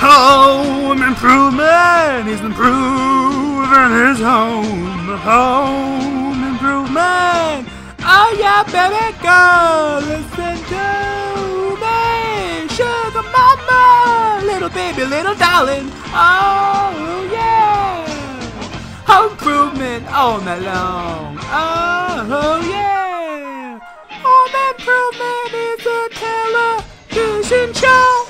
Home improvement, he's improving his home. Home improvement. Oh yeah, baby girl, listen to me. Sugar mama, little baby, little darling. Oh yeah. Home improvement all night long. Oh yeah. Home improvement is a television show.